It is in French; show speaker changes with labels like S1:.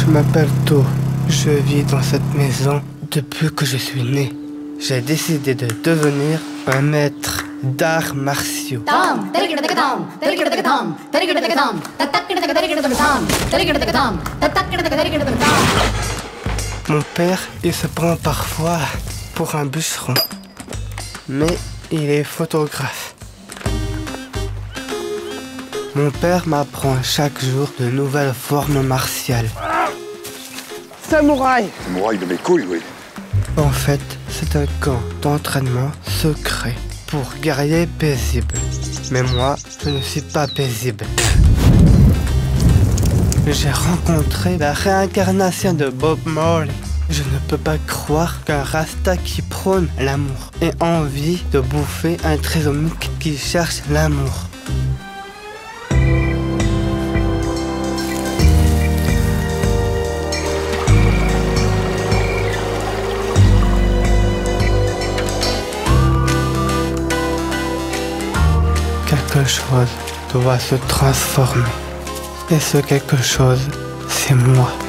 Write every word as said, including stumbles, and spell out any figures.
S1: m'appelle To. Je vis dans cette maison depuis que je suis né. J'ai décidé de devenir un maître d'arts martiaux. Mon père, il se prend parfois pour un bûcheron, mais il est photographe. Mon père m'apprend chaque jour de nouvelles formes martiales.
S2: Samouraï.
S3: Samouraï de mes couilles, oui.
S1: En fait, c'est un camp d'entraînement secret pour guerriers paisibles. Mais moi, je ne suis pas paisible. J'ai rencontré la réincarnation de Bob Marley. Je ne peux pas croire qu'un Rasta qui prône l'amour ait envie de bouffer un trisomique qui cherche l'amour. Quelque chose doit se transformer. Et ce quelque chose, c'est moi.